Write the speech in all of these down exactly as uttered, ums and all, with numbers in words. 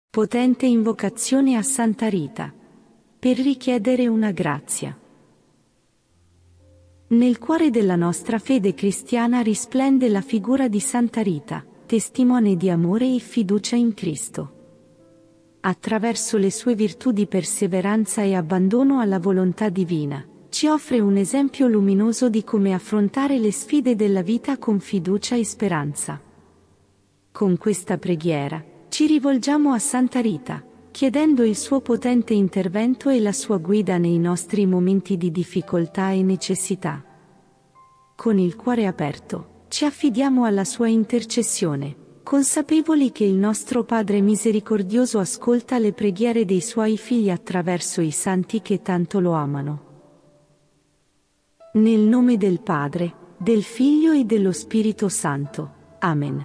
Potente invocazione a Santa Rita. Per richiedere una grazia. Nel cuore della nostra fede cristiana risplende la figura di Santa Rita, testimone di amore e fiducia in Cristo. Attraverso le sue virtù di perseveranza e abbandono alla volontà divina, ci offre un esempio luminoso di come affrontare le sfide della vita con fiducia e speranza. Con questa preghiera, ci rivolgiamo a Santa Rita, chiedendo il suo potente intervento e la sua guida nei nostri momenti di difficoltà e necessità. Con il cuore aperto, ci affidiamo alla sua intercessione, consapevoli che il nostro Padre misericordioso ascolta le preghiere dei suoi figli attraverso i santi che tanto lo amano. Nel nome del Padre, del Figlio e dello Spirito Santo. Amen.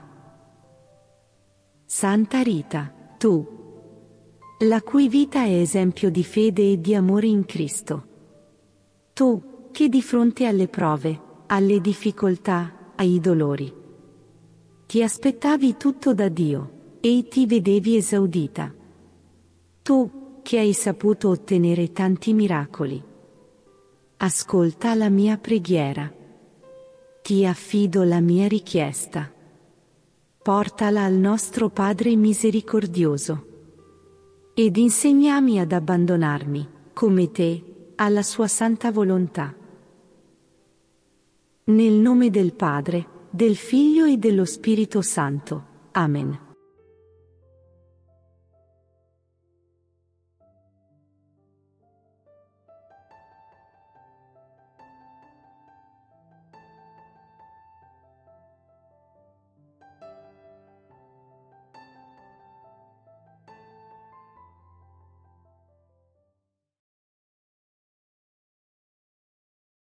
Santa Rita, tu, la cui vita è esempio di fede e di amore in Cristo. Tu, che di fronte alle prove, alle difficoltà, ai dolori, ti aspettavi tutto da Dio, e ti vedevi esaudita. Tu, che hai saputo ottenere tanti miracoli. Ascolta la mia preghiera. Ti affido la mia richiesta. Portala al nostro Padre misericordioso. Ed insegnami ad abbandonarmi, come te, alla sua santa volontà. Nel nome del Padre, del Figlio e dello Spirito Santo. Amen.